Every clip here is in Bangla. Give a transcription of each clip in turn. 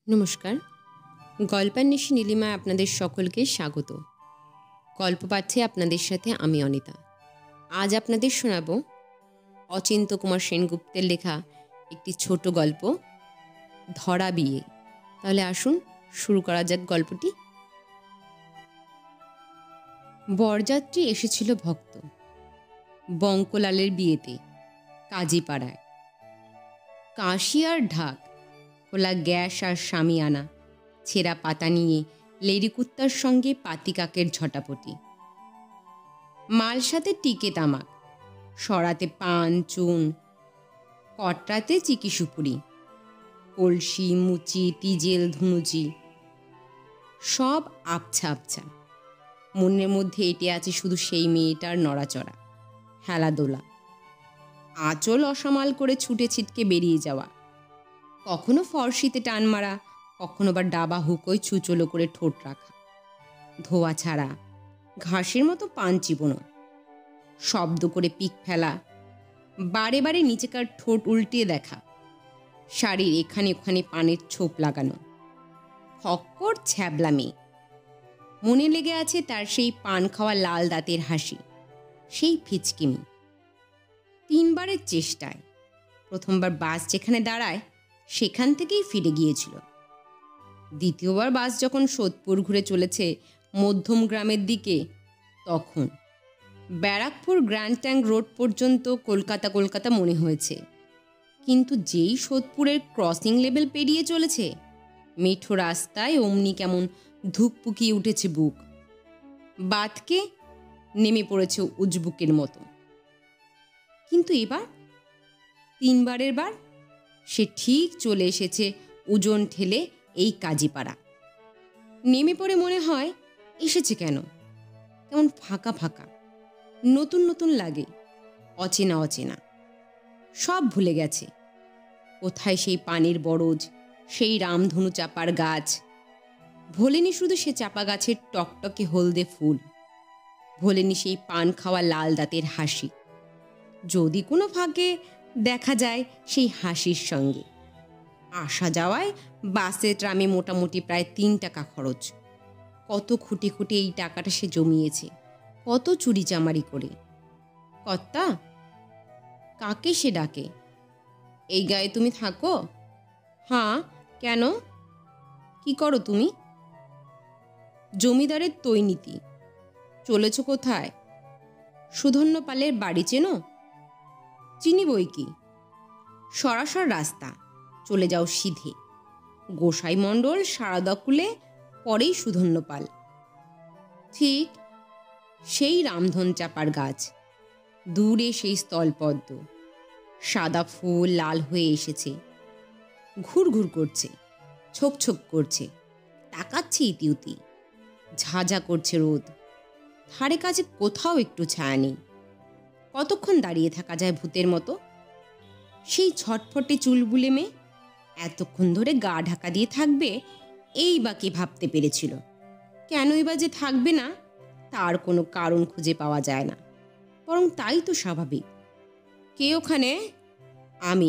নমস্কার। গল্পান্বেষী নীলিমায় আপনাদের সকলকে স্বাগত। গল্প পাঠে আপনাদের সাথে আমি অনিতা। আজ আপনাদের শোনাব অচিন্ত্য কুমার সেনগুপ্তের লেখা একটি ছোট গল্প, ধরা বিয়ে। তাহলে আসুন শুরু করা যাক গল্পটি। বরযাত্রী এসেছিল ভক্ত বঙ্কলালের বিয়েতে কাজীপাড়ায়। কাশি আর ঢাক, খোলা গ্যাস আর শামিয়ানা, ছেঁড়া পাতা নিয়ে লেডিকুত্তার সঙ্গে পাতিকাকের ঝটাপটি, মালসাতে টিকে তামাক, সরাতে পান চুন, কটরাতে চিকি সুপুরি, কলসি মুচি তিজেল ধুনুচি, সব আবছা আবছা। মনের মধ্যে এঁটে আছে শুধু সেই মেয়েটার নড়াচড়া, হেলাদোলা, আঁচল অসামাল করে ছুটে ছিটকে বেরিয়ে যাওয়া, কখনো ফর্সিতে টান মারা, কখনো বা ডাবা হুকোয় চুচলো করে ঠোঁট রাখা, ধোয়া ছাড়া, ঘাসের মতো পান চিবোনো, শব্দ করে পিক ফেলা, বারে বারে নিচেকার ঠোঁট উল্টিয়ে দেখা, শাড়ির এখানে ওখানে পানের ছোপ লাগানো, ফক্কর ছ্যাবলা মেয়ে। মনে লেগে আছে তার সেই পান খাওয়া লাল দাঁতের হাসি, সেই ফিচকিমি। 3 বারের চেষ্টায় প্রথমবার বাস যেখানে দাঁড়ায় সেখান থেকেই ফিরে গিয়েছিল। দ্বিতীয়বার বাস যখন সোদপুর ঘুরে চলেছে মধ্যম গ্রামের দিকে, তখন ব্যারাকপুর গ্র্যান্ড ট্যাঙ্ক রোড পর্যন্ত কলকাতা কলকাতা মনে হয়েছে। কিন্তু যেই সোদপুরের ক্রসিং লেভেল পেরিয়ে চলেছে, মেঠো রাস্তায় অমনি কেমন ধুকপুকিয়ে উঠেছে বুক, বাতকে নেমে পড়েছে উজবুকের মতো। কিন্তু এবার 3 বারের বার সে ঠিক চলে এসেছে ওজন ঠেলে এই কাজীপাড়া। নেমে পড়ে মনে হয় এসেছে কেন, কেমন ফাঁকা ফাঁকা, নতুন নতুন লাগে, অচেনা অচেনা। সব ভুলে গেছে। কোথায় সেই পানির বরজ, সেই রামধনু চাপার গাছ। ভোলেনি শুধু সে চাপা গাছের টকটকে হলদে ফুল, ভোলেনি সেই পান খাওয়া লাল দাঁতের হাসি, যদি কোনো ফাঁকে দেখা যায় সেই হাসির সঙ্গে। আসা যাওয়ায় বাসে ট্রামে মোটামুটি প্রায় 3 টাকা খরচ। কত খুঁটে খুঁটে এই টাকাটা সে জমিয়েছে, কত চুরি চামারি করে। কর্তা, কাকে সে ডাকে? এই গায়ে তুমি থাকো? হ্যাঁ, কেন? কি করো তুমি? জমিদারের তৈনীতি। চলেছ কোথায়? সুধন্য পালের বাড়ি চেনো? চিনি বই কি। সরাসর রাস্তা, চলে যাও সিধে। গোসাই মণ্ডল সারদাকুলে, পরেই সুধন্য পাল। ঠিক সেই রামধন চাপার গাছ, দূরে সেই স্থলপদ্ম, সাদা ফুল লাল হয়ে এসেছে, ঘুর ঘুর করছে, ছোক ছোক করছে, তাকাচ্ছে ইতিউতি, ঝাঝা করছে রোদ। ধারে কাছে কোথাও একটু ছায়া নেই। কতক্ষণ দাঁড়িয়ে থাকা যায় ভূতের মতো? সেই ছটফটে চুলবুলে মেয়ে এতক্ষণ ধরে গা ঢাকা দিয়ে থাকবে, এই বা কে ভাবতে পেরেছিল? কেনই বা যে থাকবে না তার কোনো কারণ খুঁজে পাওয়া যায় না, বরং তাই তো স্বাভাবিক। কে ওখানে? আমি।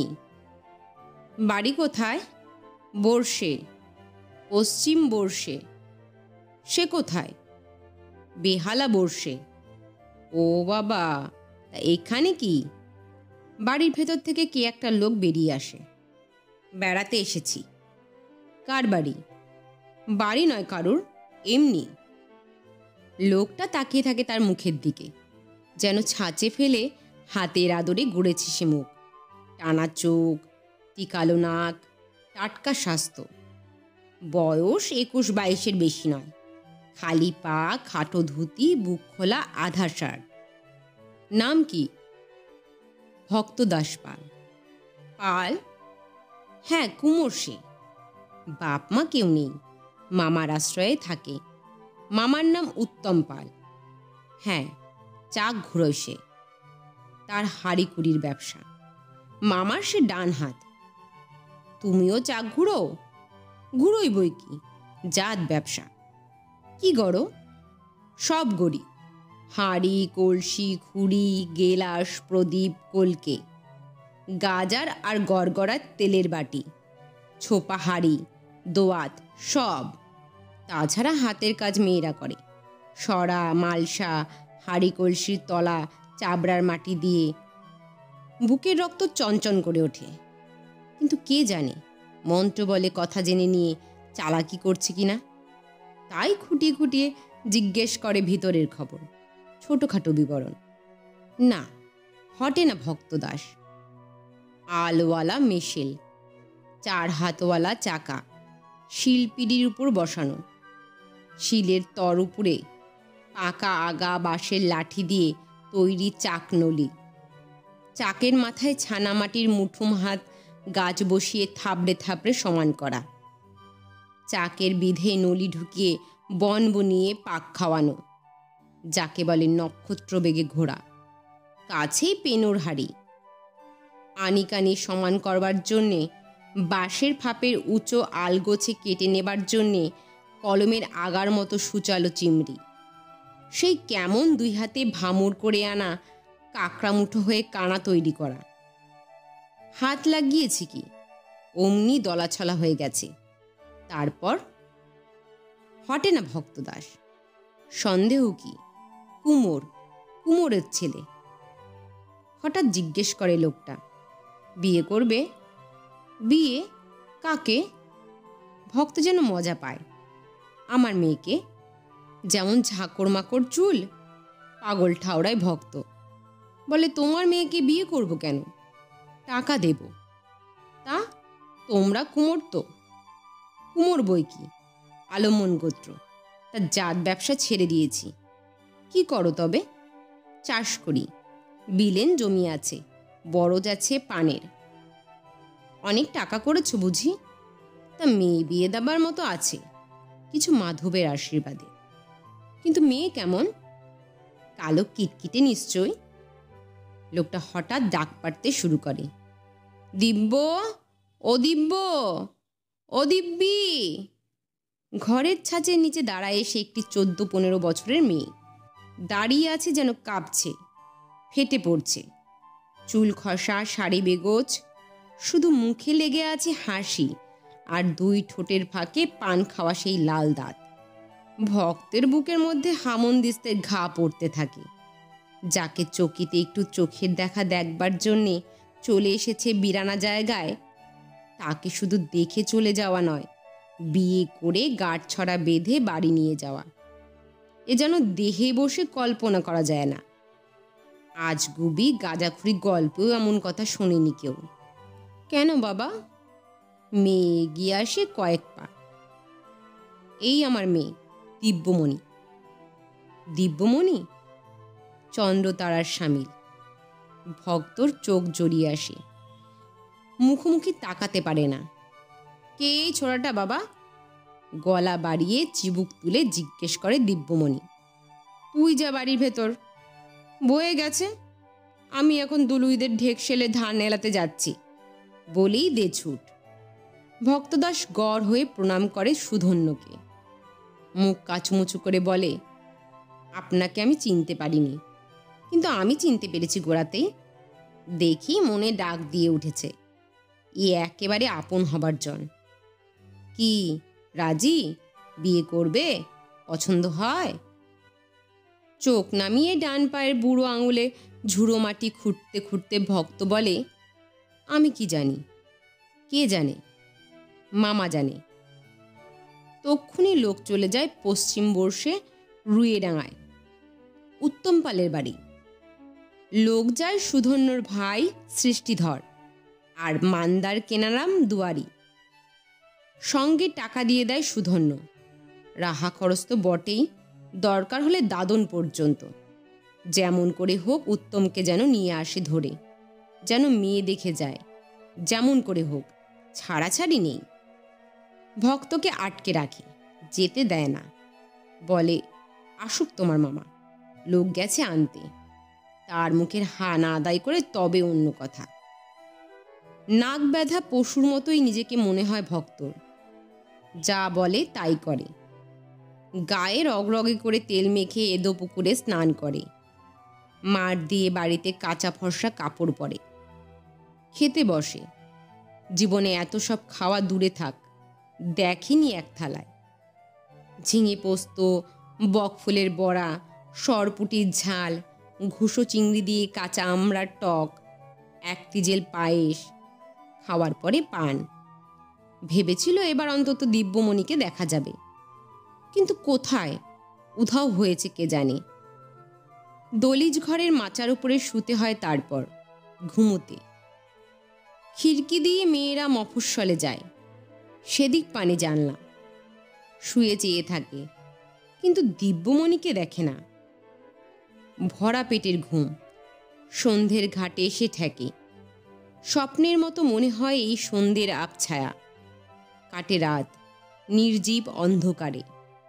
বাড়ি কোথায়? বর্ষে, পশ্চিম বর্ষে। সে কোথায়? বেহালা বর্ষে। ও বাবা, তা এখানে কি? বাড়ির ভেতর থেকে কে একটা লোক বেরিয়ে আসে। বেড়াতে এসেছি। কার বাড়ি? বাড়ি নয় কারুর, এমনি। লোকটা তাকিয়ে থাকে তার মুখের দিকে, যেন ছাঁচে ফেলে হাতের আদরে গড়েছে সে মুখ। টানা চোখ, টিকালো নাক, টাটকা স্বাস্থ্য। বয়স 21-22-এর বেশি নয়। খালি পা, খাটো ধুতি, বুক খোলা আধা শার্ট। নাম কি? ভক্তদাস পাল। পাল? হ্যাঁ, কুমোর সে। বাপ মা কেউ নেই, মামার আশ্রয়ে থাকে। মামার নাম উত্তম পাল। হ্যাঁ, চাক ঘুরোয় সে। তার হাড়িকুড়ির ব্যবসা। মামার সে ডান হাত। তুমিও চাক ঘুরো? ঘুরোই বই কি, জাত ব্যবসা। কি গড়ো? সব গড়ি। হাঁড়ি, কলসি, খুঁড়ি, গেলাস, প্রদীপ, কলকে, গাজার আর গড়গড়ার তেলের বাটি, ছোপা হাঁড়ি, দোয়াত সব। তাছাড়া হাতের কাজ মেয়েরা করে, সরা, মালসা, হাঁড়ি কলসির তলা চাবড়ার মাটি দিয়ে। বুকের রক্ত চঞ্চন করে ওঠে, কিন্তু কে জানে মন্ত্র বলে কথা জেনে নিয়ে চালাকি করছে কিনা। তাই খুঁটিয়ে খুঁটিয়ে জিজ্ঞেস করে ভিতরের খবর, ছোটোখাটো বিবরণ। না, হটে না ভক্তদাস। আলওয়ালা মেশেল, 4 হাতওয়ালা চাকা, শিলপিড়ির উপর বসানো, শিলের তর উপরে পাকা আগা বাঁশের লাঠি দিয়ে তৈরি চাকনলি। চাকের মাথায় ছানামাটির মুঠুম হাত গাছ বসিয়ে থাবড়ে থাবড়ে সমান করা। চাকের বিধে নলি ঢুকিয়ে বন বনিয়ে পাক খাওয়ানো, যাকে বলে নক্ষত্র বেগে ঘোড়া। কাছেই পেনোর হাড়ি, আনিকানি সমান করবার জন্যে, বাঁশের ফাঁপের উঁচু আলগোছে কেটে নেবার জন্যে কলমের আগার মতো সুচালো চিমড়ি। সেই কেমন 2 হাতে ভামুর করে আনা কাকড়া মুঠো হয়ে কানা তৈরি করা। হাত লাগিয়েছি কি অমনি দলাছলা হয়ে গেছে। তারপর হটে না ভক্তদাস। সন্দেহ কি? কুমোরের ছেলে। হঠাৎ জিজ্ঞেস করে লোকটা, বিয়ে করবে? বিয়ে? কাকে? ভক্ত যেন মজা পায়। আমার মেয়েকে। যেমন ঝাঁকড় মাকড় চুল, পাগল ঠাওড়ায় ভক্ত। বলে, তোমার মেয়েকে বিয়ে করব কেন? টাকা দেব। তা তোমরা কুমোর তো? কুমোর বই কি, আলমন গোত্র। তার জাত ব্যবসা ছেড়ে দিয়েছি। কি করো তবে? চাষ করি, বিলেন জমি আছে, বরজ আছে পানের। অনেক টাকা করেছ বুঝি? তা মেয়ে বিয়ে দেবার মতো আছে, কিছু মাধবের আশীর্বাদে। কিন্তু মেয়ে কেমন? কালো কিটকিটে নিশ্চয়। লোকটা হঠাৎ ডাক পাড়তে শুরু করে, দিব্য, ও দিব্য, ও দিব্যি। ঘরের ছাঁচের নিচে দাঁড়ায় এসে একটি 14-15 বছরের মেয়ে দাঁড়িয়ে আছে, যেন কাঁপছে, ফেটে পড়ছে। চুল খসা, শাড়ি বেগোচ, শুধু মুখে লেগে আছে হাসি, আর 2 ঠোঁটের ফাঁকে পান খাওয়া সেই লাল দাঁত। ভক্তের বুকের মধ্যে হামনদিস্তের ঘা পড়তে থাকে। যাকে চকিতে একটু চোখের দেখা দেখবার জন্যে চলে এসেছে বিরানা জায়গায়, তাকে শুধু দেখে চলে যাওয়া নয়, বিয়ে করে গাঁটছড়া বেঁধে বাড়ি নিয়ে যাওয়া। এ যেন দেহে বসে কল্পনা করা যায় না। আজগুবি গাঁজাখুরি গল্পেও এমন কথা শোনেনি কেউ। কেন বাবা? মেয়ে এগিয়ে আসে কয়েক পা। এই আমার মেয়ে দিব্যমণি। দিব্যমণি? চন্দ্রতারার সামিল। ভক্তর চোখ জড়িয়ে আসে, মুখোমুখি তাকাতে পারে না। কে এই ছোড়াটা বাবা? গলা বাড়িয়ে চিবুক তুলে জিজ্ঞেস করে দিব্যমণি। তুই যা বাড়ির ভেতর, বয়ে গেছে। আমি এখন দুলুইদের ঢেক সেলে ধান এলাতে যাচ্ছি, বলেই দে ছুট। ভক্তদাস গড় হয়ে প্রণাম করে সুধন্যকে। মুখ কাচুমুচু করে বলে, আপনাকে আমি চিনতে পারিনি, কিন্তু আমি চিনতে পেরেছি গোড়াতেই। দেখি মনে ডাক দিয়ে উঠেছে, এ একেবারে আপন হবার জন। কি রাজি? বিয়ে করবে? পছন্দ হয়? চোখ নামিয়ে ডান পায়ের বুড়ো আঙুলে ঝুড়ো মাটি খুঁড়তে খুঁড়তে ভক্ত বলে, আমি কি জানি? কে জানে? মামা জানে। তক্ষুনি লোক চলে যায় পশ্চিম বর্ষে রুইয়েডাঙায়, উত্তম পালের বাড়ি। লোক যায় সুধন্যর ভাই সৃষ্টিধর আর মান্দার কেনারাম দুয়ারি। সঙ্গে টাকা দিয়ে দেয় সুধন্য। রাহা খরচ তো বটেই, দরকার হলে দাদন পর্যন্ত। যেমন করে হোক উত্তমকে যেন নিয়ে আসে ধরে, যেন মেয়ে দেখে যায়। যেমন করে হোক, ছাড়াছাড়ি নেই। ভক্তকে আটকে রাখে, যেতে দেয় না। বলে, আসুক তোমার মামা, লোক গেছে আনতে। তার মুখের হানা আদায় করে তবে অন্য কথা। নাক ব্যথা পশুর মতোই নিজেকে মনে হয় ভক্তর। যা বলে তাই করে। গায়ে রগরগে করে তেল মেখে এদো পুকুরে স্নান করে। মাঠ দিয়ে বাড়িতে কাঁচা ফর্সা কাপড় পরে। খেতে বসে। জীবনে এত সব খাওয়া দূরে থাক, দেখেনি এক থালায়। ঝিঙে পোস্ত, বকফুলের বড়া, সরপুটির ঝাল, ঘুষো চিংড়ি দিয়ে কাঁচা আমড়ার টক, এক তিজেল পায়েস, খাওয়ার পরে পান। ভেবেছিল এবার অন্তত দিব্যমণিকে দেখা যাবে, কিন্তু কোথায়, উধাও হয়েছে কে জানে। দলিজ ঘরের মাচার উপরে শুতে হয়, তারপর ঘুমোতে। খিড়কি দিয়ে মেয়েরা মফস্বলে যায়, সেদিক পানে জানলা। শুয়ে চেয়ে থাকে, কিন্তু দিব্যমণিকে দেখে না। ভরা পেটের ঘুম সন্ধ্যের ঘাটে এসে ঠেকে। স্বপ্নের মতো মনে হয় এই সন্ধ্যের আবছায়া। কাটে রাত নির্জীব অন্ধকারে।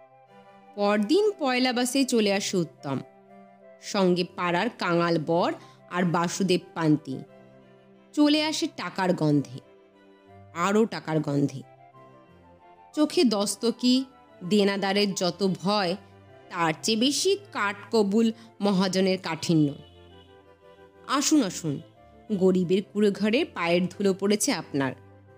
পরদিন পয়লা বাসে চলে আসে উত্তম, সঙ্গে পাড়ার কাঙাল বর আর বাসুদেব পান্তি। চলে আসে টাকার গন্ধে, আরও টাকার গন্ধে। চোখে দস্তকি, দেনাদারের যত ভয়, তার চেয়ে বেশি কাঠকবুল মহাজনের কাঠিন্য। আসুন আসুন, গরিবের কুড়ে ঘরে পায়ের ধুলো পড়েছে আপনার।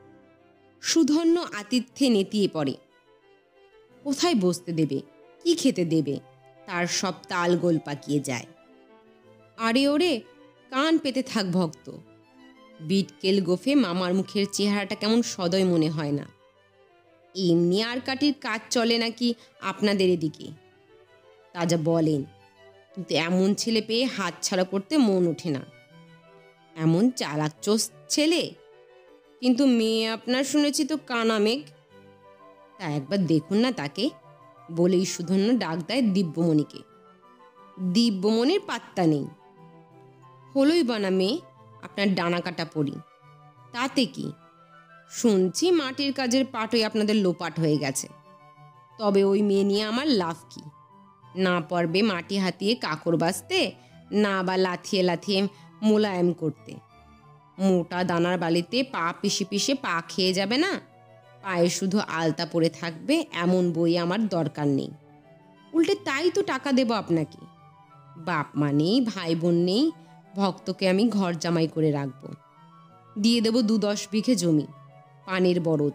সুধন্য আতিথ্যে নেতিয়ে পড়ে। কোথায় বসতে দেবে, কি খেতে দেবে, তার সব তালগোল পাকিয়ে যায়। আরে ওরে, কান পেতে থাক ভক্ত। বিটকেল গোফে মামার মুখের চেহারাটা কেমন সদয় মনে হয় না। এমনি আর কাটির কাজ চলে নাকি আপনাদের এদিকে? তা যা বলেন, কিন্তু এমন ছেলে পেয়ে হাত ছাড়া করতে মন ওঠে না। এমন চালাক চোষ ছেলে, কিন্তু মেয়ে আপনার শুনেছি তো কানা মেঘ। তা একবার দেখুন না তাকে, বলেই সুধন্য ডাক দেয় দিব্যমণিকে। দিব্যমণির পাত্তা নেই। হলোই বানা মেয়ে আপনার ডানা কাটা পড়ি, তাতে কি? শুনছি মাটির কাজের পাটই আপনাদের লোপাট হয়ে গেছে। তবে ওই মেয়ে নিয়ে আমার লাভ কি? না পারবে মাটি হাতিয়ে কাকড় বাঁচতে, না বা লাথিয়ে লাথিয়ে মোলায়েম করতে। মোটা দানার বালিতে পা পিষে পিষে পা খেয়ে যাবে না, পায়ে শুধু আলতা পরে থাকবে, এমন বই আমার দরকার নেই। উল্টে তাই তো টাকা দেব আপনাকে। বাপ মা নেই, ভাই বোন নেই, ভক্তকে আমি ঘর জামাই করে রাখবো। দিয়ে দেব 2-10 বিঘে জমি, পানের বরজ।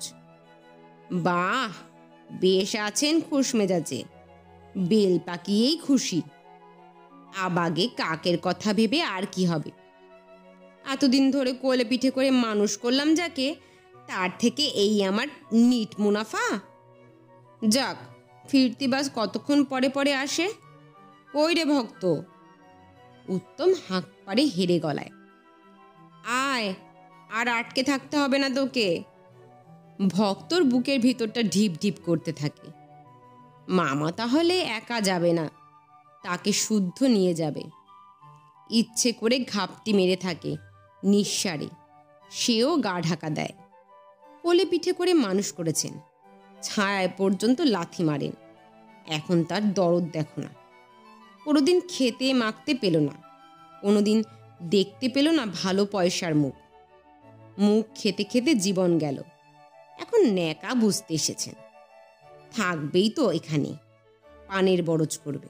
বাহ, বেশ আছেন খুশ মেজাজে, বেল পাকিয়েই খুশি। আবাগে কাকের কথা ভেবে আর কি হবে? এতদিন ধরে কোলে পিঠে করে মানুষ করলাম যাকে, তার থেকে এই আমার নিট মুনাফা। যাক, ফিরতি বাস কতক্ষণ পরে পরে আসে? কই রে ভক্ত? উত্তম হাঁক পাড়ে হেরে গলায়। আয়, আর আটকে থাকতে হবে না তোকে। ভক্তর বুকের ভিতরটা ঢিপ ঢিপ করতে থাকে। মামা তাহলে একা যাবে না, তাকে শুদ্ধ নিয়ে যাবে। ইচ্ছে করে ঘাপটি মেরে থাকে নিঃসারে, সেও গা ঢাকা দেয়। কোলে পিঠে করে মানুষ করেছেন, ছায়ায় পর্যন্ত লাথি মারেন। এখন তার দরদ দেখো না। কোনোদিন খেতে মাখতে পেল না, কোনোদিন দেখতে পেল না ভালো পয়সার মুখ। মুখ খেতে খেতে জীবন গেল, এখন ন্যাকা বুঝতে এসেছেন। থাকবেই তো এখানে, পানের বরজ করবে।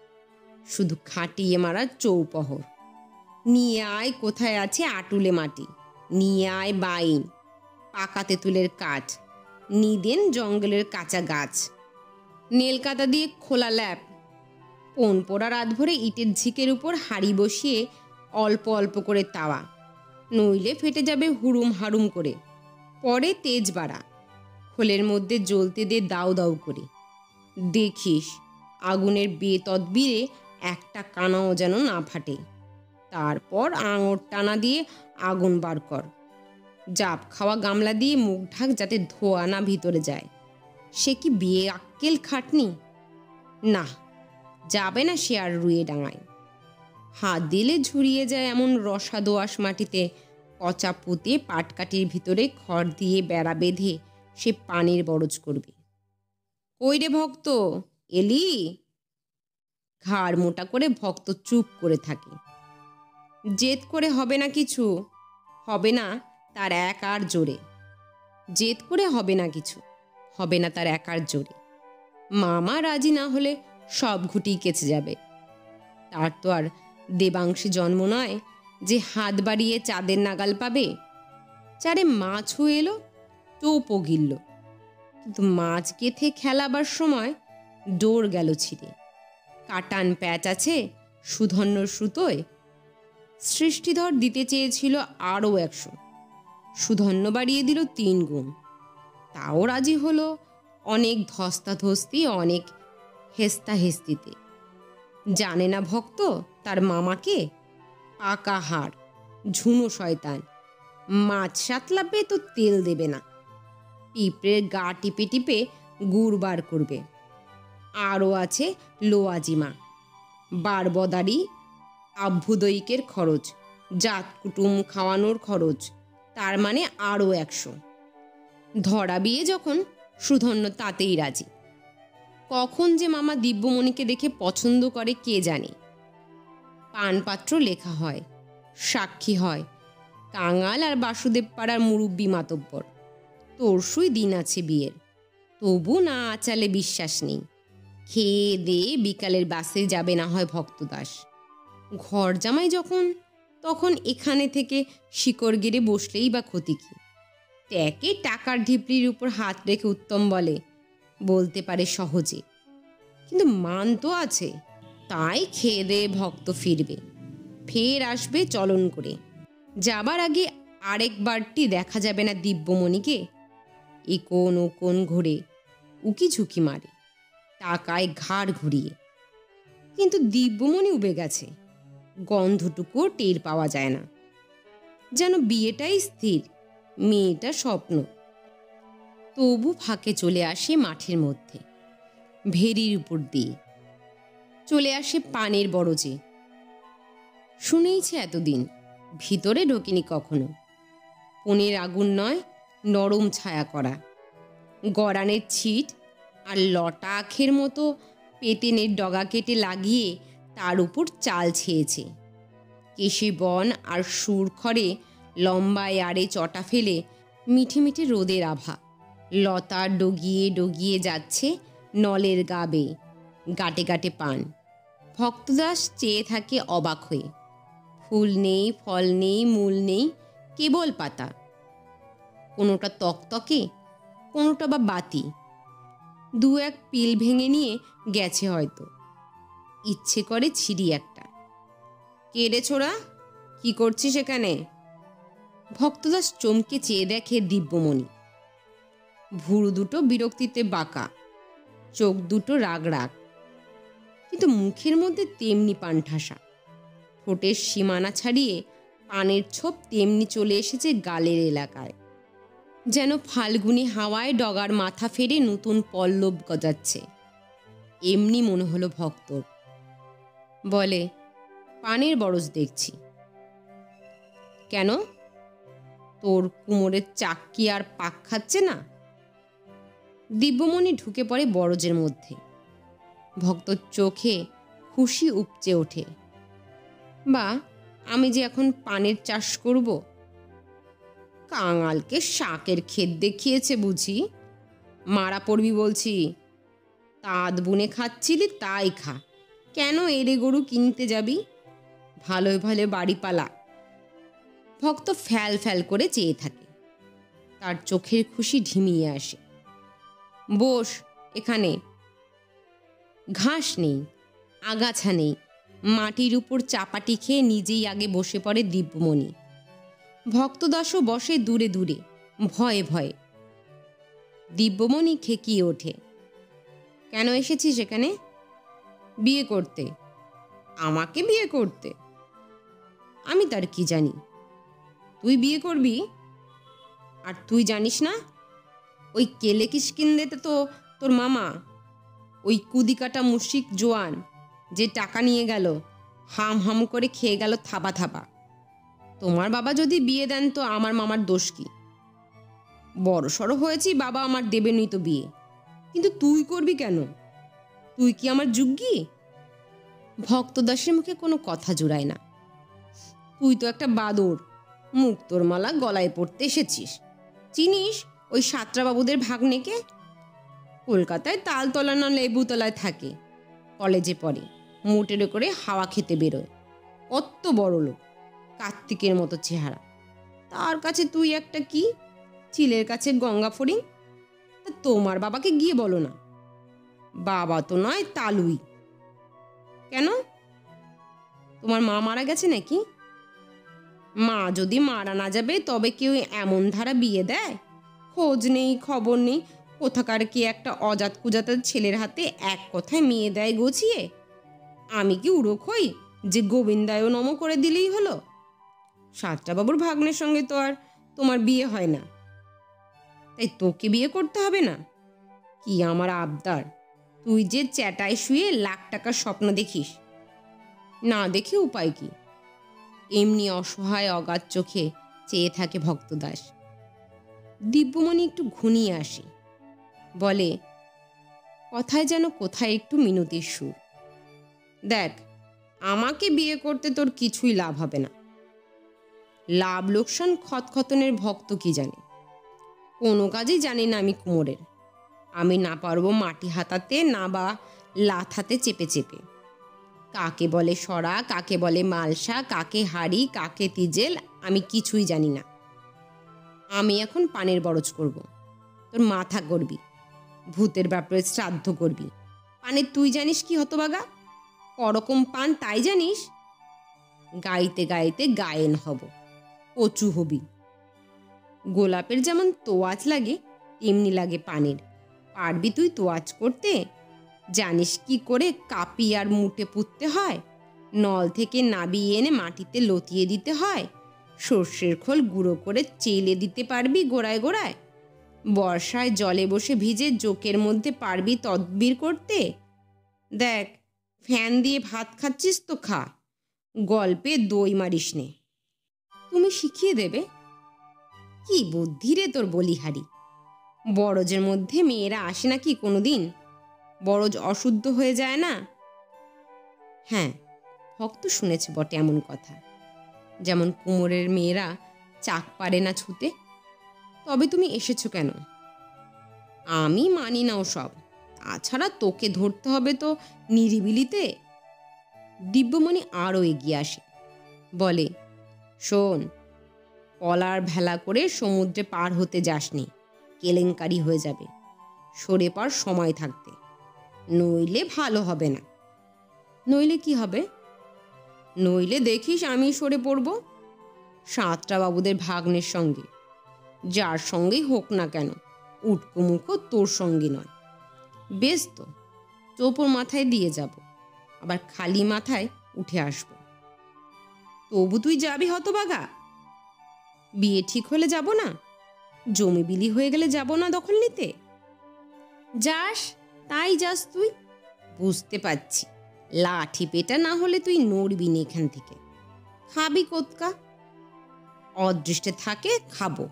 শুধু খাটিয়ে মারা চৌপহর। নিয়ে আয় কোথায় আছে আটুলে মাটি, নিয়ে আয় বাইন, পাকা তেঁতুলের কাঠ, নিদেন জঙ্গলের কাঁচা গাছ, নেলকাতা দিয়ে খোলা ল্যাপ, কোন পোড়া রাত ভরে ইটের ঝিকের উপর হাঁড়ি বসিয়ে অল্প অল্প করে তাওয়া, নইলে ফেটে যাবে হুড়ুম হাড়ুম করে। পরে তেজ বাড়া, খোলের মধ্যে জ্বলতে দে দাউ দাউ করে। দেখিস আগুনের বেতদবিরে একটা কানাও যেন না ফাটে। তারপর আঙুর টানা দিয়ে আগুন বার কর। জাপ খাওয়া গামলা দিয়ে মুখ ঢাক, যাতে ধোয়া না ভিতরে যায়। সে কি বিয়ে আক্কেল খাটনি? না, যাবে না সে আর রুয়ে ডাঙায়। হাত দিলে ঝুরিয়ে যায় এমন রসা দোআঁশ মাটিতে পচা পুঁতে পাটকাঠির ভিতরে খড় দিয়ে বেড়া বেঁধে সে পানির বরজ করবে। কই রে ভক্ত, এলি? ঘাড় মোটা করে ভক্ত চুপ করে থাকে। জেদ করে হবে না কিছু, হবে না তার একার জোরে। জেদ করে হবে না কিছু, হবে না তার একার জোরে। মামা রাজি না হলে সব ঘুটি কেচে যাবে। তার তো আর দেবাংশী জন্ম নয় যে হাত বাড়িয়ে চাঁদের নাগাল পাবে। চারে মাছও এলো, টোপও গিলল। কিন্তু মাছ গেথে খেলাবার সময় ডোর গেল ছিঁড়ে। কাটান প্যাচ আছে সুধন্যর সুতোয়। সৃষ্টিধর দিতে চেয়েছিল আরও 100, সুধন্য বাড়িয়ে দিল 3 গুণ। তাও রাজি হলো অনেক ধস্তাধস্তি, অনেক হেস্তাহেস্তিতে। জানে না ভক্ত তার মামাকে? পাকা হাড়, ঝুনো শয়তান, মাছ সাতলাবে তো তেল দেবে না, পিঁপড়ের গা টিপে টিপে গুড় বার করবে। আরও আছে লোয়াজিমা, বারবদারি, আভ্যুদয়িকের খরচ, জাত কুটুম খাওয়ানোর খরচ, তার মানে আরও 100। ধরা বিয়ে যখন, সুধন্য তাতেই রাজি। কখন যে মামা দিব্যমণিকে দেখে পছন্দ করে কে জানে। পানপাত্র লেখা হয়, সাক্ষী হয় কাঙাল আর বাসুদেব পাড়ার মুরব্বী মাতব্বর। তরসুই দিন আছে বিয়ের, তবু না আচালে বিশ্বাস নেই। খেয়ে দিয়ে বিকালের বাসে যাবে না হয় ভক্তদাস। ঘর জামাই যখন, তখন এখানে থেকে শিকড় গেড়ে বসলেই বা ক্ষতি কি? ট্যাকে টাকার ঢিপড়ির উপর হাত রেখে উত্তম বলতে পারে সহজে, কিন্তু মান তো আছে। তাই খেয়ে দিয়ে ভক্ত ফিরবে, ফের আসবে চলন করে। যাবার আগে আরেকবারটি দেখা যাবে না দিব্যমণিকে? এ কোন ও কোন ঘুরে উকি ঝুঁকি মারে, টাকায় ঘাড় ঘুরিয়ে। কিন্তু দিব্যমণি উবে গেছে, গন্ধটুকুও টের পাওয়া যায় না। যেন বিয়েটাই স্থির, মেয়েটা স্বপ্ন। তবু ফাঁকে চলে আসে মাঠের মধ্যে, ভেরির উপর দিয়ে চলে আসে পানের বরজে। শুনেইছে এতদিন, ভিতরে ঢোকেনি কখনো। পনের আগুন নয়, নরম ছায়া করা, গড়ানের ছিট আর লটা আখের মতো পেতেনের ডগা কেটে লাগিয়ে তার উপর চাল ছেয়েছে। কেশে বন আর সুর খড়ে লম্বায় আড়ে চটা ফেলে মিঠে মিঠে রোদের আভা। লতা ডগিয়ে ডগিয়ে যাচ্ছে নলের গা বেয়ে, গাটে গাটে পান। ভক্তদাস চেয়ে থাকে অবাক হয়ে। ফুল নেই, ফল নেই, মূল নেই, কেবল পাতা। কোনোটা তকতকে, কোনোটা বা বাতি। 2-1 পিল ভেঙে নিয়ে গেছে হয়তো। ইচ্ছে করে ছিঁড়ি একটা। কে রে ছোড়া, কি করছিস এখানে? ভক্তদাস চমকে চেয়ে দেখে দিব্যমণি। ভুরু দুটো বিরক্তিতে বাঁকা, চোখ দুটো রাগ রাগ, কিন্তু মুখের মধ্যে তেমনি পানঠাসা। ঠোঁটের সীমানা ছাড়িয়ে পানের ছোপ তেমনি চলে এসেছে গালের এলাকায়। যেন ফাল্গুনি হাওয়ায় ডগার মাথা ফেরে নতুন পল্লব গজাচ্ছে। এমনি মনে হলো ভক্তর। বলে, পানের বরজ দেখছি। কেন, তোর কুমোরের চাক্কি আর পাক খাচ্ছে না? দিব্যমণি ঢুকে পড়ে বরজের মধ্যে। ভক্তর চোখে খুশি উপচে ওঠে। বা, আমি যে এখন পানের চাষ করব। কাঙালকে শাকের ক্ষেত দেখিয়েছে বুঝি? মারা পড়বি বলছি। তাঁত বুনে খাচ্ছিলি, তাই খা। কেন এড়ে গরু কিনতে যাবি? ভালোই ভালো বাড়ি পালা। ভক্ত ফ্যাল ফ্যাল করে চেয়ে থাকে। তার চোখের খুশি ঢিমিয়ে আসে। বস এখানে। ঘাস নেই, আগাছা নেই, মাটির উপর চাপাটি খেয়ে নিজেই আগে বসে পড়ে দিব্যমণি। ভক্তদাসও বসে দূরে দূরে, ভয়ে ভয়ে। দিব্যমণি খেকিয়ে ওঠে। কেন এসেছিস এখানে? বিয়ে করতে। আমাকে বিয়ে করতে? আমি তার কি জানি? তুই বিয়ে করবি? আর তুই জানিস না ওই কেলে কিষ্কিন্দেতে তো তোর মামা, ওই কুদিকাটা মুশিক জোয়ান যে টাকা নিয়ে গেল, হাম হাম করে খেয়ে গেল থাবা থাবা। তোমার বাবা যদি বিয়ে দেন তো আমার মামার দোষ কি? বড় সড়ো হয়েছি, বাবা আমার দেবেনই তো বিয়ে। কিন্তু তুই করবি কেন? তুই কি আমার যুগ্গি? ভক্তদাসের মুখে কোনো কথা জুড়ায় না। তুই তো একটা বাদর, মুক্তোর মালা গলায় পড়তে এসেছিস। চিনিস ওই সাত্রাবাবুদের ভাগ্নেকে? কলকাতায় তালতলা না লেবুতলায় থাকে, কলেজে পড়ে, মোটেরে করে হাওয়া খেতে বেরোয়। কত বড় লোক, কার্তিকের মতো চেহারা। তার কাছে তুই একটা কি, চিলের কাছে গঙ্গা ফড়িং। তা তোমার বাবাকে গিয়ে বলো না। বাবা তো নয়, তালুই। কেন, তোমার মা মারা গেছে নাকি? মা যদি মারা না যাবে তবে কেউ এমন ধারা বিয়ে দেয়? খোঁজ নেই, খবর নেই, কোথাকার কি একটা অজাত কুজাতের ছেলের হাতে এক কথায় মেয়ে দেয় গছিয়ে। আমি কি উড়ো হই যে গোবিন্দায় নম করে দিলেই হলো? সাতটা বাবুর ভাগ্নের সঙ্গে তো আর তোমার বিয়ে হয় না, তাই তোকে বিয়ে করতে হবে না? কি আমার আবদার, তুই যে চ্যাটায় শুয়ে লাখ টাকার স্বপ্ন দেখিস, না দেখে উপায় কি? এমনি অসহায় অগাধ চোখে চেয়ে থাকে ভক্তদাস। দিব্যমণি একটু ঘুনিয়ে আসে, বলে, কথায় যেন কোথায় একটু মিনতির সুর। দেখ, আমাকে বিয়ে করতে তোর কিছুই লাভ হবে না। লাভ লোকসান খতখতনের ভক্ত কি জানে? কোনো কাজেই জানি না আমি কুমোরের। আমি না পারবো মাটি হাতাতে, না বা লাথ হাতে চেপে চেপে। কাকে বলে সরা, কাকে বলে মালসা, কাকে হাড়ি, কাকে তিজেল, আমি কিছুই জানি না। আমি এখন পানের বরজ করব, তোর মাথা করবি, ভূতের ব্যাপারে শ্রাদ্ধ করবি। পানের তুই জানিস কি হতবাগা? করকম পান তাই জানিস? গাইতে গাইতে গায়েন হব, কচু হবি। গোলাপের যেমন তোয়াজ লাগে তেমনি লাগে পানের। পারবি তুই তোয়াজ করতে? জানিস কি করে কাপি আর মুটে পুঁততে হয়? নল থেকে নাবিয়ে এনে মাটিতে লতিয়ে দিতে হয়। সর্ষের খোল গুঁড়ো করে চেলে দিতে পারবি গোড়ায় গোড়ায়? বর্ষায় জলে বসে ভিজে জোকের মধ্যে পারবি তদবির করতে? দেখ, ফ্যান দিয়ে ভাত খাচ্ছিস তো খা, গল্পে দই মারিস নে। তুমি শিখিয়ে দেবে? কি বুদ্ধি রে তোর বলিহারি! বরজের মধ্যে মেয়েরা আসে নাকি কোনোদিন? বরজ অশুদ্ধ হয়ে যায় না? হ্যাঁ, ভক্ত শুনেছে বটে এমন কথা, যেমন কুমোরের মেয়েরা চাক পারে না ছুতে। তবে তুমি এসেছো কেন? আমি মানি না ওসব। তাছাড়া তোকে ধরতে হবে তো নিরিবিলিতে। দিব্যমণি আরও এগিয়ে আসে, বলে, শোন, কলার ভেলা করে সমুদ্রে পার হতে যাসনি, কেলেঙ্কারি হয়ে যাবে। সরে পার সময় থাকতে, নইলে ভালো হবে না। নইলে কি হবে? নইলে দেখিস আমি সরে পড়ব, সাতটা বাবুদের ভাগ্নের সঙ্গে। যার সঙ্গেই হোক না কেন, উটকো মুখো তোর সঙ্গে নয়। বেশ তো, চোপড় মাথায় দিয়ে যাব, আবার খালি মাথায় উঠে আসব। তবু তুই যাবি হতবাগা? বিয়ে ঠিক হলে যাব না? জমি বিলি হয়ে গেলে যাব না দখল নিতে? যাস তাই যাস তুই, বুঝতে পারছি। লাঠি পেটা না হলে তুই নড়বি না এখান থেকে। খাবি কোতকা? অদৃষ্টে থাকে খাবো,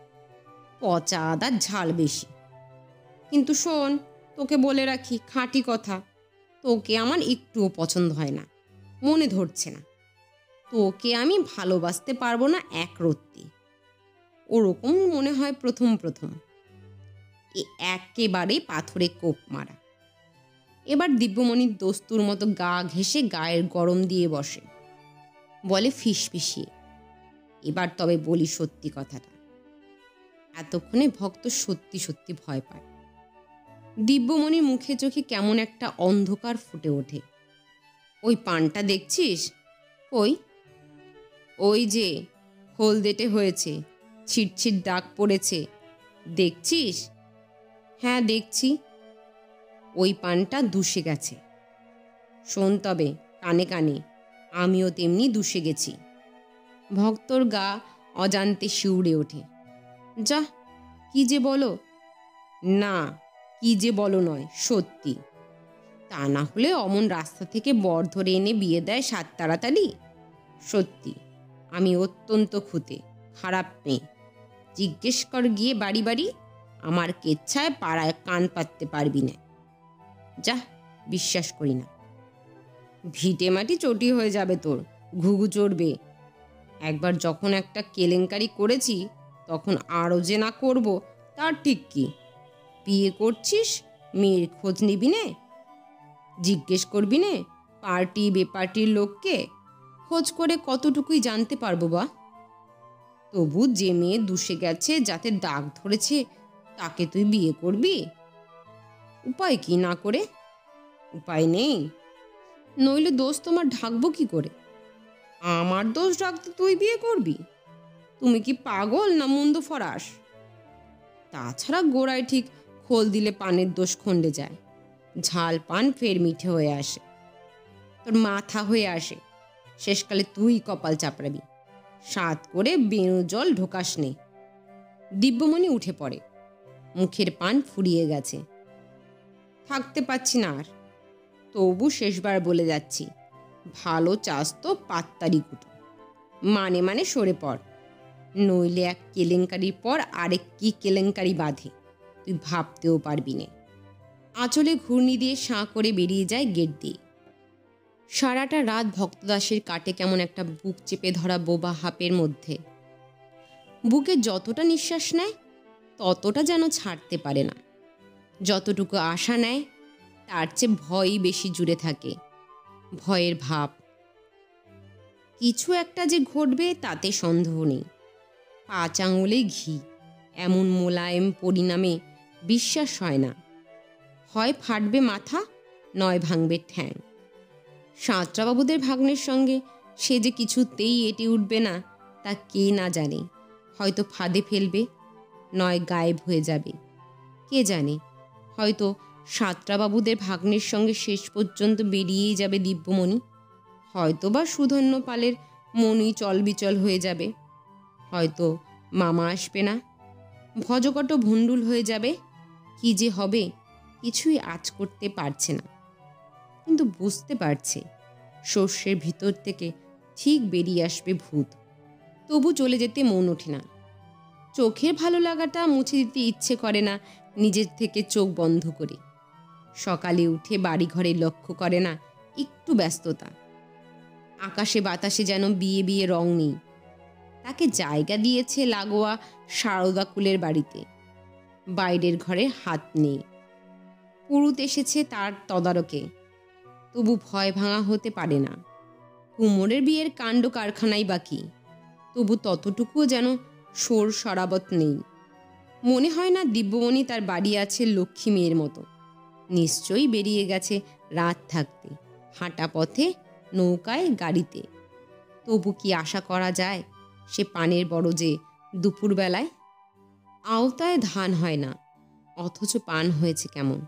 পচা আদার ঝাল বেশি। কিন্তু শোন, তোকে বলে রাখি খাঁটি কথা, তোকে আমার একটুও পছন্দ হয় না, মনে ধরছে না। তোকে আমি ভালোবাসতে পারবো না এক রত্তি। ওরকম মনে হয় প্রথম প্রথম। একেবারে পাথরে কোপ মারা। এবার দিব্যমণির দস্তুর মতো গা ঘেঁষে গায়ের গরম দিয়ে বসে, বলে ফিসফিসিয়ে, এবার তবে বলি সত্যি কথাটা। এতক্ষণে ভক্ত সত্যি সত্যি ভয় পায়। দিব্যমণির মুখে চোখে কেমন একটা অন্ধকার ফুটে ওঠে। ওই পানটা দেখছিস? কই? ওই যে হলদেটে হয়েছে, ছিটছিট দাগ পড়েছে, দেখছিস? হ্যাঁ দেখছি। ওই পানটা দুষে গেছে। শোন তবে কানে কানে, আমিও তেমনি দুষে গেছি। ভক্তর গা অজান্তে শিউরে ওঠে। যা, কি যে বলো! না, কি যে বলো নয়, সত্যি। তা না হলে অমন রাস্তা থেকে বর ধরে এনে বিয়ে দেয় সাত তাড়াতাড়ি? সত্যি আমি অত্যন্ত খুঁতে, খারাপ মেয়ে। জিজ্ঞেস কর গিয়ে বাড়ি বাড়ি, আমার কেচ্ছায় পাড়ায় কান পাততে পারবি না। যা, বিশ্বাস করি না। ভিটে মাটি চটি হয়ে যাবে তোর, ঘুঘু চড়বে। একবার যখন একটা কেলেঙ্কারি করেছি, তখন আরও যে না করব তার ঠিক কি? বিয়ে করছিস, মেয়ের খোঁজ নিবি নে? জিজ্ঞেস করবি নে পার্টি বেপার্টির লোককে? খোঁজ করে কতটুকুই জানতে পারবো বা? তবু যে মেয়ে দুষে গেছে, যাতে দাগ ধরেছে, তাকে তুই বিয়ে করবি? উপায় কি না করে? উপায় নেই, নইলে দোষ তোমার ঢাকবো কি করে? আমার দোষ ঢাকতে তুই বিয়ে করবি? তুমি কি পাগল না মুন্দ ফরাস? তাছাড়া গোড়ায় ঠিক খোল দিলে পানের দোষ খণ্ডে যায়, ঝাল পান ফের মিঠে হয়ে আসে, তোর মাথা হয়ে আসে। শেষকালে তুই কপাল চাপড়াবি, সাত করে বেণু জল ঢোকাস নে। দিব্যমণি উঠে পড়ে, মুখের পান ফুরিয়ে গেছে। থাকতে পারছি না আর, তবু শেষবার বলে যাচ্ছি, ভালো চাস তো পাত্তারি কুটো, মানে মানে সরে পড়, নইলে এক কেলেঙ্কারির পর আরেক কি কেলেঙ্কারি বাঁধে, তুই ভাবতেও পারবি নে। আঁচলে ঘূর্ণি দিয়ে সাঁ করে বেরিয়ে যায় গেট দিয়ে। সারাটা রাত ভক্তদাসের কাটে কেমন একটা বুক চেপে ধরা বোবা হাপের মধ্যে। বুকে যতটা নিঃশ্বাস নেয় ততটা যেন ছাড়তে পারে না। যতটুকু আশা নেয় তার চেয়ে ভয়ই বেশি জুড়ে থাকে, ভয়ের ভাব। কিছু একটা যে ঘটবে তাতে সন্দেহ নেই। 5 আঙুলে ঘি এমন মোলায়েম পরিণামে বিশ্বাস হয় না। হয় ফাটবে মাথা, নয় ভাঙবে ঠ্যাং। সাঁতরাবাবুদের ভাগ্নের সঙ্গে সে যে কিছুতেই এটে উঠবে না তা কে না জানে। হয়তো ফাঁদে ফেলবে, নয় গায়েব হয়ে যাবে। কে জানে, হয়তো সাঁতরাবাবুদের ভাগ্নের সঙ্গে শেষ পর্যন্ত বেরিয়েই যাবে দিব্যমণি। হয়তো বা সুধন্য পালের মনই চলবিচল হয়ে যাবে। হয়তো মামা আসবে না, ভজকট ভণ্ডুল হয়ে যাবে। কি যে হবে কিছুই আঁচ করতে পারছে না, কিন্তু বুঝতে পারছে শস্যের ভিতর থেকে ঠিক বেরিয়ে আসবে ভূত। তবু চলে যেতে মন ওঠে না। চোখের ভালো লাগাটা মুছে দিতে ইচ্ছে করে না নিজের থেকে চোখ বন্ধ করে। সকালে উঠে বাড়ি ঘরে লক্ষ্য করে না একটু ব্যস্ততা। আকাশে বাতাসে যেন বিয়ে বিয়ে রং নেই। তাকে জায়গা দিয়েছে লাগোয়া সারদা কুলের বাড়িতে, বাইরের ঘরে হাত নেই। পুরুত এসেছে তার তদারকে, তবু ভয় ভাঙা হতে পারে না। কুমোরের বিয়ের কাণ্ড কারখানাই বাকি, তবু ততটুকুও যেন সোর সরাবত নেই। মনে হয় না দিব্যমণি তার বাড়ি আছে লক্ষ্মী মেয়ের মতো। নিশ্চয়ই বেরিয়ে গেছে রাত থাকতে, হাঁটা পথে, নৌকায়, গাড়িতে। তবু কি আশা করা যায় সে পানের বরজে দুপুরবেলায়? আওতায় ধান হয় না, অথচ পান হয়েছে কেমন।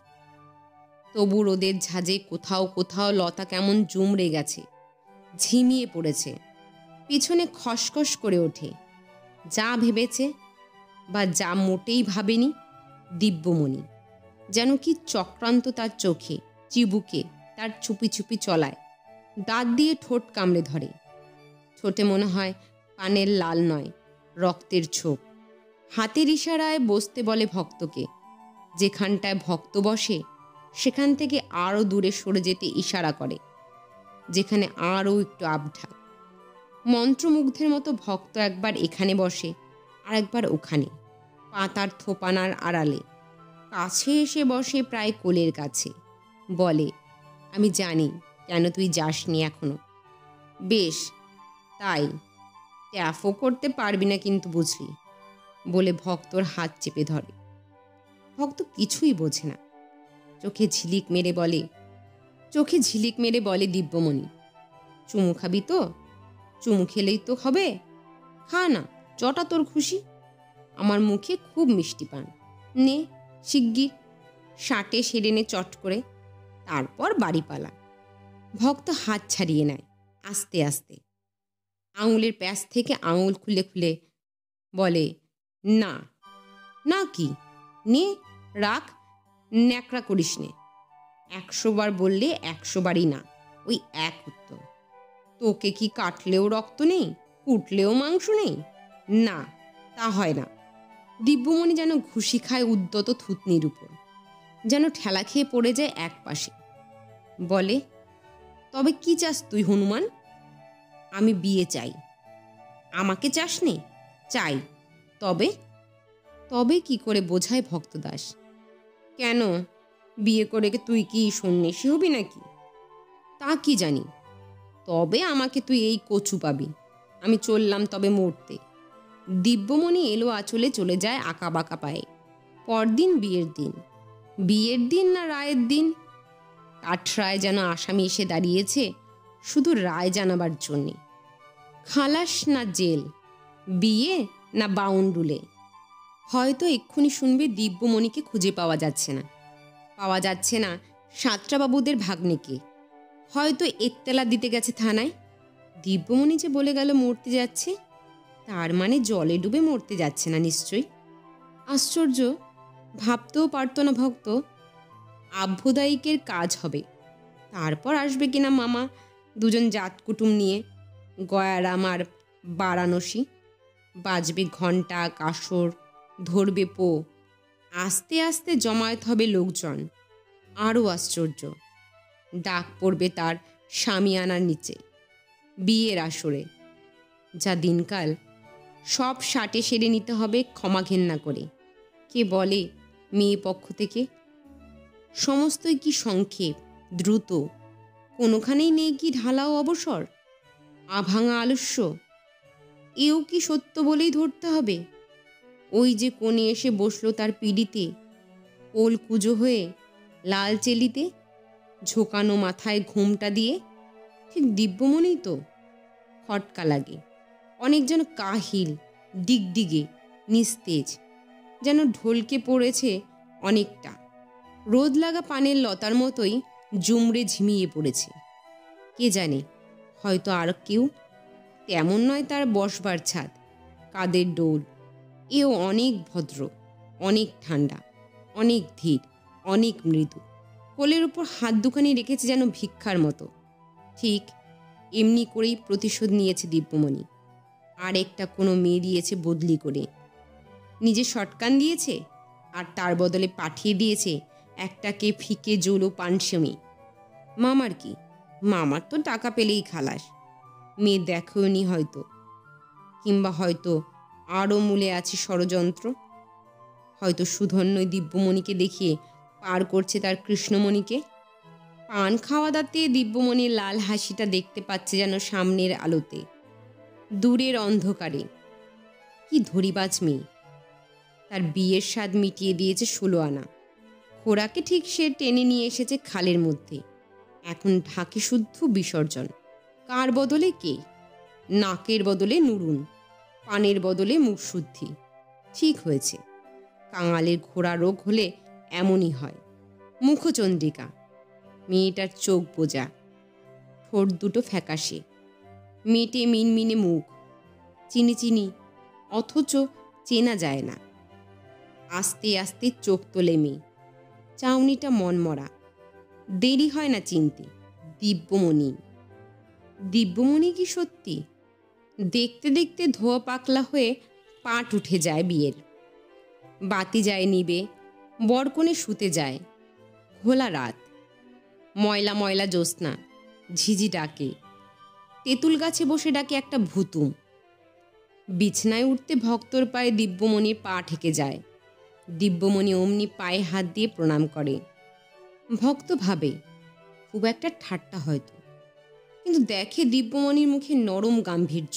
তবু রোদের ঝাঁজে কোথাও কোথাও লতা কেমন জুমড়ে গেছে, ঝিমিয়ে পড়েছে। পিছনে খসখস করে ওঠে। যা ভেবেছে বা যা মোটেই ভাবেনি দিব্যমণি, যেন কি চক্রান্ত তার চোখে, চিবুকে, তার চুপি চুপি চলায়। দাঁত দিয়ে ঠোঁট কামড়ে ধরে। ঠোঁটে মনে হয় পানের লাল নয়, রক্তের ছোপ। হাতের ইশারায় বসতে বলে ভক্তকে। যেখানটায় ভক্ত বসে সেখান থেকে আরও দূরে সরে যেতে ইশারা করে, যেখানে আরও একটু আবঢা। মন্ত্রমুগ্ধের মতো ভক্ত একবার এখানে বসে, আর একবার ওখানে, পাতার থোপানার আড়ালে। কাছে এসে বসে প্রায় কোলের কাছে। বলে, আমি জানি কেন তুই যাসনি এখনো। বেশ, তাই ট্যাফও করতে পারবি না কিন্তু বুঝলি, বলে ভক্তর হাত চেপে ধরে। ভক্ত কিছুই বোঝে না। চোখে ঝিলিক মেরে বলে দিব্যমণি, চুমু খাবি তো? চুমু খেলেই তো হবে। খা না, যটা তোর খুশি। আমার মুখে খুব মিষ্টি পান, নে শিগগির। শাটে সেরে নে চট করে, তারপর বাড়ি পালা। ভক্ত হাত ছাড়িয়ে নেয় আস্তে আস্তে। আঙুলের প্যাঁচ থেকে আঙুল খুলে খুলে বলে, না। না কি? নে, রাখ, ন্যাকড়া করিস নে। 100 বার বললে 100 বারই না, ওই এক উত্তর। তোকে কি কাটলেও রক্ত নেই, কুটলেও মাংস নেই? না, তা হয় না। দিব্যমণি যেন ঘুষি খায় উদ্যত থুতনির উপর, যেন ঠেলা খেয়ে পড়ে যায় এক পাশে। বলে, তবে কি চাস তুই হনুমান? আমি বিয়ে চাই। আমাকে চাস নে? চাই। তবে? তবে কি করে বোঝায় ভক্তদাস। কেন, বিয়ে করে তুই কি সন্ন্যাসী হবি নাকি? তা কি জানি, তবে আমাকে তুই এই কচু পাবি। আমি চললাম তবে মরতে। দিব্যমণি এলো আঁচলে চলে যায় আঁকা বাঁকা পায়ে। পরদিন বিয়ের দিন। বিয়ের দিন না রায়ের দিন? কাঠরায় যেন আসামি এসে দাঁড়িয়েছে শুধু রায় জানাবার জন্যে। খালাস না জেল, বিয়ে না বাউন্ডুলে। হয়তো এক্ষুনি শুনবে দিব্যমণিকে খুঁজে পাওয়া যাচ্ছে না, পাওয়া যাচ্ছে না সাঁতরাবাবুদের ভাগ্নেকে। হয়তো এত্তেলা দিতে গেছে থানায়। দিব্যমণি যে বলে গেল মরতে যাচ্ছে, তার মানে জলে ডুবে মরতে যাচ্ছে না নিশ্চয়ই। আশ্চর্য, ভাবতেও পারত না ভক্ত। আভ্যদায়িকের কাজ হবে, তারপর আসবে কিনা মামা দুজন জাত কুটুম নিয়ে, গয়ারাম আর বারাণসী। বাজবে ঘণ্টা কাসর, ধরবে পো, আস্তে আস্তে জমায়েত হবে লোকজন। আরও আশ্চর্য, ডাক পড়বে তার শামিয়ানার নিচে, বিয়ের আসরে। যা দিনকাল, সব সাটে সেরে নিতে হবে ক্ষমা ঘেন্না করে। কে বলে মেয়ে পক্ষ থেকে? সমস্তই কি সংক্ষেপ, দ্রুত, কোনোখানেই নেই কি ঢালাও অবসর, আভাঙা আলস্য? এও কি সত্য বলেই ধরতে হবে? ওই যে কোণে এসে বসলো তার পিড়িতে, কোল কুজো হয়ে, লাল চেলিতে, ঝোকানো মাথায় ঘুমটা দিয়ে, ঠিক দিব্যমণি তো। খটকা লাগে, অনেক যেন কাহিল, ডিগডিগে, নিস্তেজ, যেন ঢলকে পড়েছে অনেকটা। রোদ লাগা পানের লতার মতোই জুমড়ে ঝিমিয়ে পড়েছে। কে জানে, হয়তো আর কেউ। তেমন নয় তার বসবার ছাদ, কাদের ডোল। এও অনেক ভদ্র, অনেক ঠান্ডা, অনেক ধীর, অনেক মৃদু। কোলের উপর হাত দুখানি রেখেছে যেন ভিক্ষার মতো। ঠিক এমনি করেই প্রতিশোধ নিয়েছে দিব্যমণি। আর একটা কোনো মেয়ে দিয়েছে বদলি করে, নিজে শটকান দিয়েছে, আর তার বদলে পাঠিয়ে দিয়েছে একটাকে ফিকে জোলো পানসেমি। মামার কি? মামার তো টাকা পেলেই খালাস। মেয়ে দেখোনি হয়তো, কিংবা হয়তো আরও মূলে আছে ষড়যন্ত্র। হয়তো সুধন্যই দিব্যমণিকে দেখিয়ে পার করছে তার কৃষ্ণমণিকে। পান খাওয়া দাঁতে দিব্যমণির লাল হাসিটা দেখতে পাচ্ছে যেন সামনের আলোতে, দূরের অন্ধকারে। কি ধরিবাজ মেয়ে! তার বিয়ের স্বাদ মিটিয়ে দিয়েছে 16 আনা। খোরাকে ঠিক সে টেনে নিয়ে এসেছে খালের মধ্যে। এখন ঢাকে শুদ্ধ বিসর্জন। কার বদলে কে? নাকের বদলে নুরুন, পানের বদলে মুখশুদ্ধি। ঠিক হয়েছে, কাঙালের ঘোড়া রোগ হলে এমনই হয়। মুখচন্দ্রিকা। মেয়েটার চোখ বোজা, ঠোঁট দুটো ফ্যাকাশে, মেটে মিনমিনে মুখ, চিনি চিনি, অথচ চেনা যায় না। আস্তে আস্তে চোখ তোলে মেয়ে, চাউনিটা মনমরা। দেরি হয় না চিনতে, দিব্যমণি। দিব্যমণি কি সত্যি? দেখতে দেখতে ধোয়া পাকলা হয়ে পাট উঠে যায় বিয়ের। বাতি যায় নিবে, বরকনে শুতে যায়। ঘোলা রাত, ময়লা ময়লা জ্যোৎস্না, ঝিঝি ডাকে। তেঁতুল গাছে বসে ডাকে একটা ভুতুম। বিছনায় উঠতে ভক্তর পায়ে দিব্যমণির পা ঠেকে যায়। দিব্যমণি অমনি পায়ে হাত দিয়ে প্রণাম করে। ভক্ত ভাবে খুব একটা ঠাট্টা হয়তো, কিন্তু দেখে দিব্যমণির মুখে নরম গাম্ভীর্য।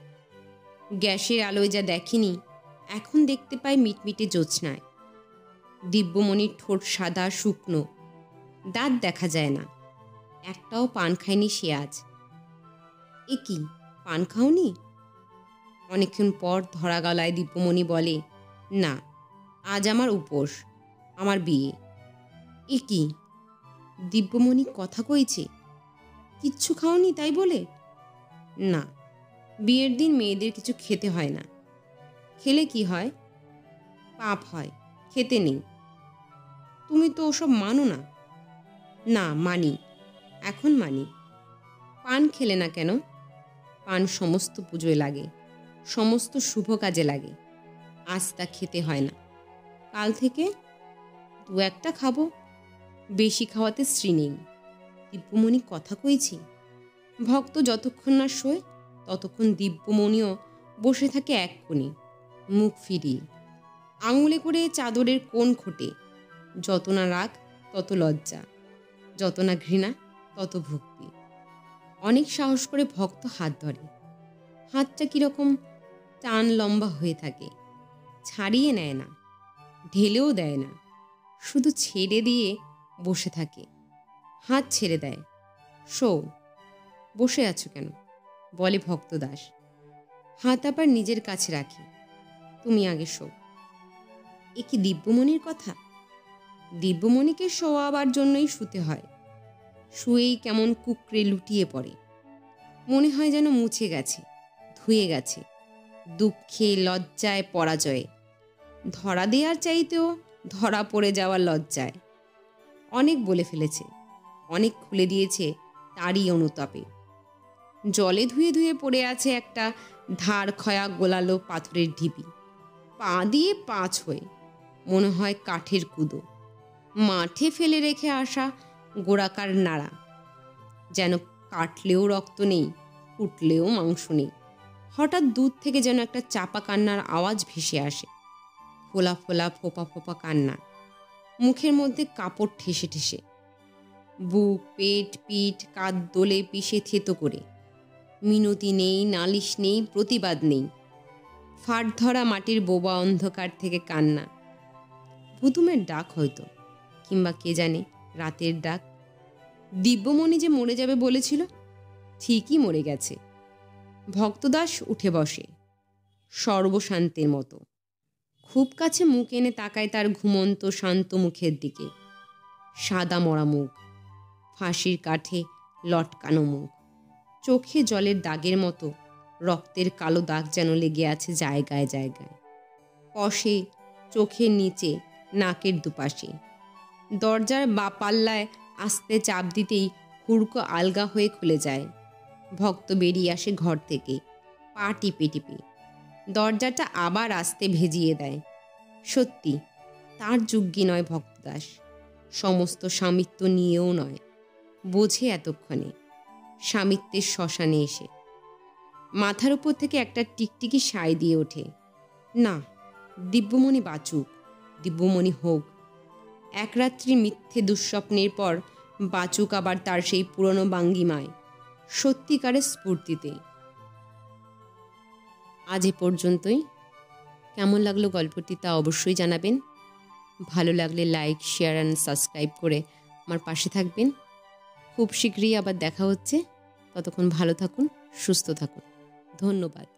গ্যাসের আলোয় যা দেখেনি, এখন দেখতে পায় মিটমিটে জ্যোৎস্নায়। দিব্যমণির ঠোঁট সাদা শুকনো, দাঁত দেখা যায় না। একটাও পান খায়নি সে আজ। এ কি, পান খাওনি? অনেকক্ষণ পর ধরা গলায় দিব্যমণি বলে, না, আজ আমার উপোস, আমার বিয়ে। এ কি, দিব্যমণি কথা কইছে? কিচ্ছু খাওনি তাই বলে? না, বিয়ের দিন মেয়েদের কিছু খেতে হয় না। খেলে কি হয়? পাপ হয়, খেতে নেই। তুমি তো ওসব মানো না। না, মানি, এখন মানি। পান খেলে না কেন? পান সমস্ত পুজোয় লাগে, সমস্ত শুভ কাজে লাগে। আজ তা খেতে হয় না। কাল থেকে 2-1টা খাবো, বেশি খাওয়াতে শ্রী নেই। দিব্যমণি কথা কইছি। ভক্ত যতক্ষণ না শোয় ততক্ষণ দিব্যমণিও বসে থাকে এক কোণে, মুখ ফিরিয়ে। আঙুলে করে চাদরের কোণ খোটে। যত না রাগ তত লজ্জা, যত না ঘৃণা তত ভক্তি। অনেক সাহস করে ভক্ত হাত ধরে। হাতটা কিরকম টান লম্বা হয়ে থাকে, ছাড়িয়ে নেয় না। ঢেলেও দেয় না, শুধু ছেড়ে দিয়ে বসে থাকে। হাত ছেড়ে দেয়। শো। বসে আছো কেন, বলে ভক্তদাস। হাত আবার নিজের কাছে রাখে। তুমি আগে শো। এ কি দিব্যমণির কথা? দিব্যমণিকে শোয়াবার জন্যই শুতে হয়। শুয়েই কেমন কুকড়ে লুটিয়ে পড়ে। মনে হয় যেন মুছে গেছে, ধুয়ে গেছে, দুঃখে, লজ্জায়, পরাজয়ে। ধরা দেওয়ার চাইতেও ধরা পড়ে যাওয়ার লজ্জায়। অনেক বলে ফেলেছে, অনেক খুলে দিয়েছে তারই অনুতাপে। জলে ধুয়ে ধুয়ে পড়ে আছে একটা ধার ক্ষয়া গোলালো পাথরের ঢিবি। পা দিয়ে পাঁচ হয়ে, মনে হয় কাঠের কুদো। মাঠে ফেলে রেখে আসা গোড়াকার নাড়া, যেন কাটলেও রক্ত নেই, কুটলেও মাংস নেই। হঠাৎ দূর থেকে যেন একটা চাপা কান্নার আওয়াজ ভেসে আসে। ফোলা ফোলা ফোপা ফোপা কান্না, মুখের মধ্যে কাপড় ঠেসে ঠেসে। বুক, পেট, পিঠ কাঁধ দোলে পিষে থেতো করে। মিনতি নেই, নালিশ নেই, প্রতিবাদ নেই। ফাট ধরা মাটির বোবা অন্ধকার থেকে কান্না। পুতুমের ডাক হয়তো, কিংবা কে জানে রাতের ডাক। দিব্যমণি যে মরে যাবে বলেছিল, ঠিকই মরে গেছে। ভক্তদাস উঠে বসে সর্বশান্তের মতো। খুব কাছে মুখ এনে তাকায় তার ঘুমন্ত শান্ত মুখের দিকে। সাদা মরা মুখ, ফাঁসির কাঠে লটকানো মুখ। চোখে জলের দাগের মতো রক্তের কালো দাগ যেন লেগে আছে জায়গায় জায়গায়। কষে, চোখের নিচে, নাকের দুপাশে। দরজার বা পাল্লায় আস্তে চাপ দিতেই হুড়কো আলগা হয়ে খুলে যায়। ভক্ত বেরিয়ে আসে ঘর থেকে, পা টিপে টিপে। দরজাটা আবার আস্তে ভেজিয়ে দেয়। সত্যি, তার যোগ্যী নয় ভক্তদাস। সমস্ত স্বামিত্ব নিয়েও নয়, বোঝে এতক্ষণে, স্বামিত্বের শ্মশানে এসে। মাথার উপর থেকে একটা টিকটিকি সায় দিয়ে ওঠে। না, দিব্যমণি বাঁচুক, দিব্যমণি হোক। এক রাত্রি মিথ্যে দুঃস্বপ্নের পর বাঁচুক আবার তার সেই পুরনো বাঙ্গিমায়, সত্যিকারের স্ফূর্তিতে। আজ এ পর্যন্তই। কেমন লাগলো গল্পটি তা অবশ্যই জানাবেন। ভালো লাগলে লাইক, শেয়ার অ্যান্ড সাবস্ক্রাইব করে আমার পাশে থাকবেন। খুব শীঘ্রই আবার দেখা হচ্ছে। ততক্ষণ ভালো থাকুন, সুস্থ থাকুন। ধন্যবাদ।